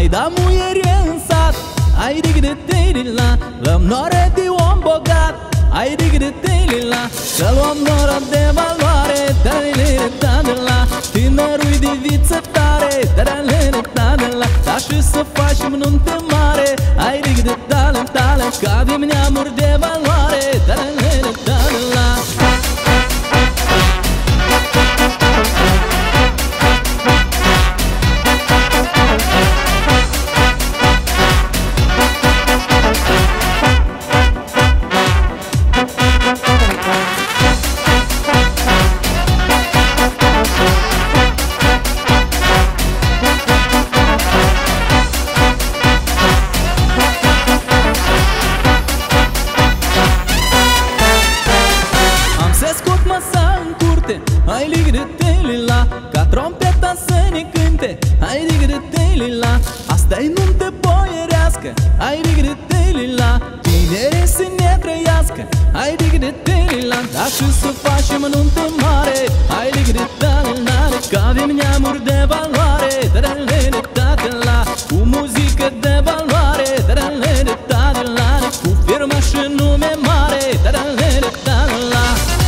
Ai da muieri în sat, ai digri-de-tei-li-la, luăm nore de om bogat, ai digri-de-tei-li-la. Să luăm noră de valoare, da-da-le-le-da-da-la, tinerul de viță tare, da-da-le-le-da-da-la. Dar și să facem nuntă mare, ai digri-de-da-da-da-la, că avem neamuri de valoare, da-da-le-le-da-da-la. Hai digri-de-tei-li-la, ca trompeta să ne cânte, hai digri-de-tei-li-la. Asta-i nuntă boierească, hai digri-de-tei-li-la, tinerii să ne trăiască, hai digri-de-tei-li-la. Dar și să facem nuntă mare, hai digri-de-da-la, că avem neamuri de valoare, da-da-le-le-da-da-la, cu muzică de valoare, da-da-le-le-da-da-la, cu firmă și nume mare, da-da-le-le-da-da-la.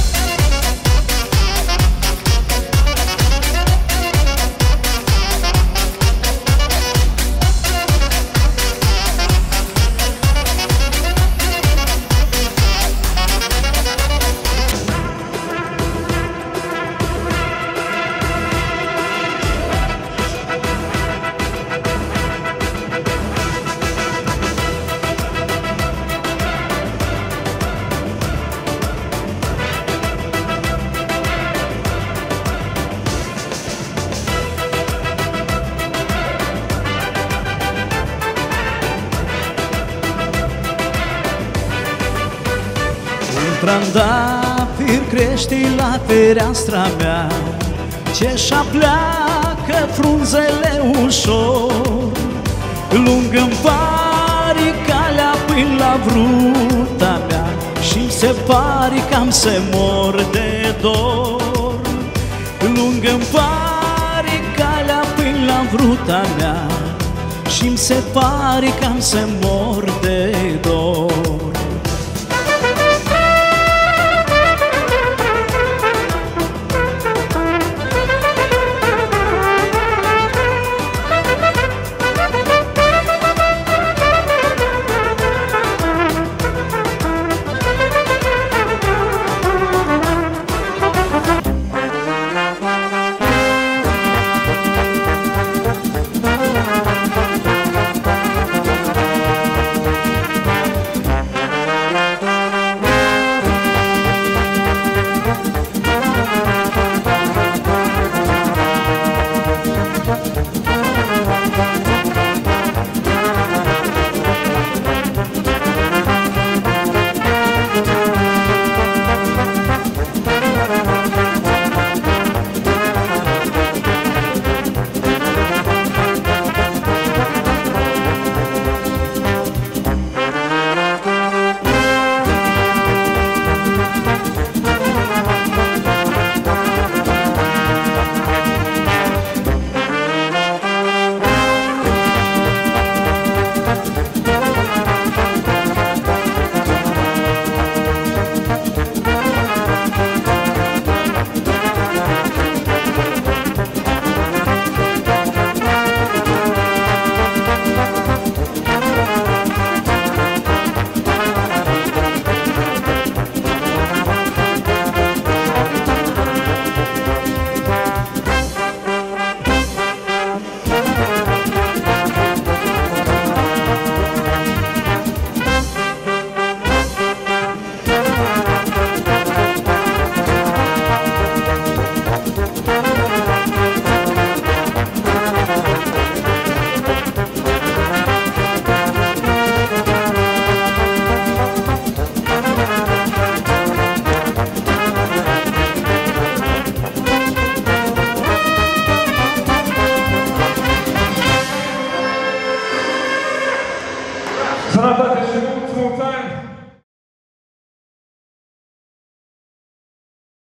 Trandafir crește la fereastra mea, ce-și apleacă frunzele ușor, lungă-mi pari calea până la vruta mea, și-mi se pare că am să mor de dor. Lungă-mi pari calea până la vruta mea, și-mi se pare că am să mor de dor.